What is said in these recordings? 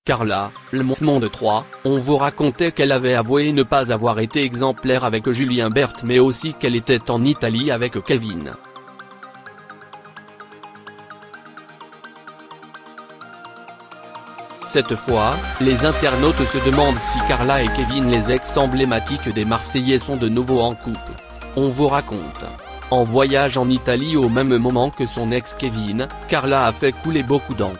Carla, le Monde 3, on vous racontait qu'elle avait avoué ne pas avoir été exemplaire avec Julien Berthe mais aussi qu'elle était en Italie avec Kevin. Cette fois, les internautes se demandent si Carla et Kevin, les ex emblématiques des Marseillais, sont de nouveau en couple. On vous raconte. En voyage en Italie au même moment que son ex Kevin, Carla a fait couler beaucoup d'encre.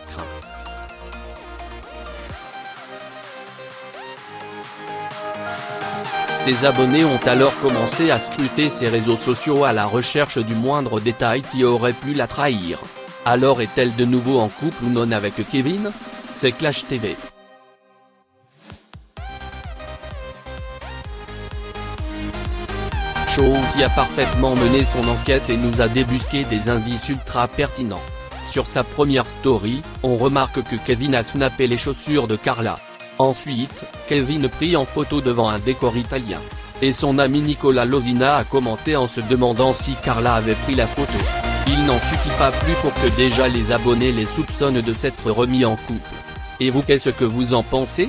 Ses abonnés ont alors commencé à scruter ses réseaux sociaux à la recherche du moindre détail qui aurait pu la trahir. Alors est-elle de nouveau en couple ou non avec Kevin ? C'est Clash TV. Show qui a parfaitement mené son enquête et nous a débusqué des indices ultra pertinents. Sur sa première story, on remarque que Kevin a snappé les chaussures de Carla. Ensuite, Kevin pris en photo devant un décor italien. Et son ami Nicolas Losina a commenté en se demandant si Carla avait pris la photo. Il n'en suffit pas plus pour que déjà les abonnés les soupçonnent de s'être remis en couple. Et vous, qu'est-ce que vous en pensez ?